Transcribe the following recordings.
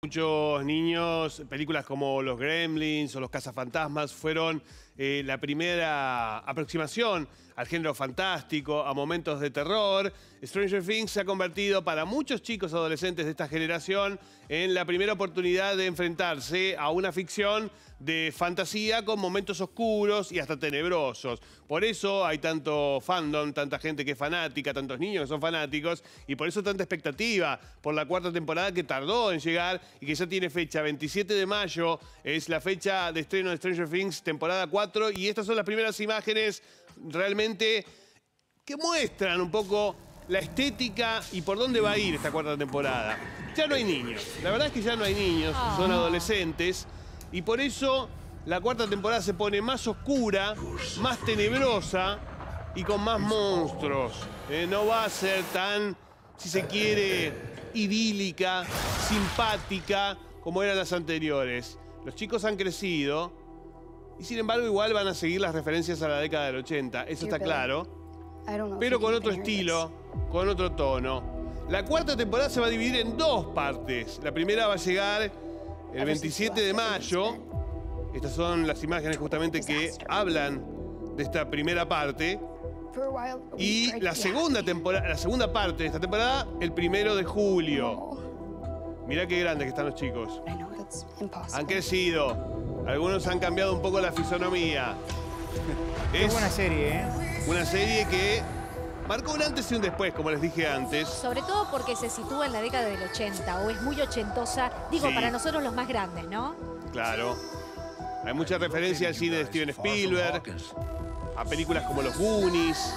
muchos niños, películas como Los Gremlins o Los Cazafantasmas fueron la primera aproximación al género fantástico, a momentos de terror. Stranger Things se ha convertido para muchos chicos adolescentes de esta generación en la primera oportunidad de enfrentarse a una ficción de fantasía con momentos oscuros y hasta tenebrosos. Por eso hay tanto fandom, tanta gente que es fanática, tantos niños que son fanáticos, y por eso tanta expectativa por la cuarta temporada que tardó en llegar y que ya tiene fecha. 27 de mayo es la fecha de estreno de Stranger Things, temporada 4, y estas son las primeras imágenes realmente que muestran un poco la estética y por dónde va a ir esta cuarta temporada. Ya no hay niños, la verdad es que ya no hay niños, son adolescentes, y por eso la cuarta temporada se pone más oscura, más tenebrosa y con más monstruos. No va a ser tan, si se quiere, idílica, simpática como eran las anteriores. Los chicos han crecido y sin embargo igual van a seguir las referencias a la década del 80, eso está claro, pero con otro estilo, con otro tono. La cuarta temporada se va a dividir en dos partes. La primera va a llegar el 27 de mayo. Estas son las imágenes justamente que hablan de esta primera parte. Y la segunda parte de esta temporada, el 1 de julio. Mirá qué grandes que están los chicos. Han crecido. Algunos han cambiado un poco la fisonomía. Es buena serie, ¿eh? Una serie que marcó un antes y un después, como les dije antes. Sobre todo porque se sitúa en la década del 80, o es muy ochentosa, digo, Sí. para nosotros los más grandes, ¿no? Claro. Hay mucha referencia al cine de Steven Spielberg, a películas como Los Goonies.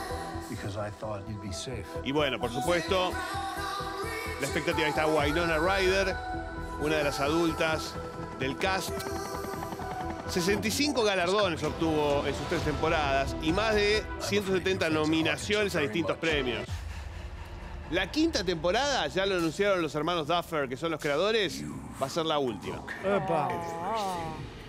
Y bueno, por supuesto, la expectativa está Winona Ryder, una de las adultas del cast. 65 galardones obtuvo en sus 3 temporadas y más de 170 nominaciones a distintos premios. La quinta temporada, ya lo anunciaron los hermanos Duffer, que son los creadores, va a ser la última. Epa.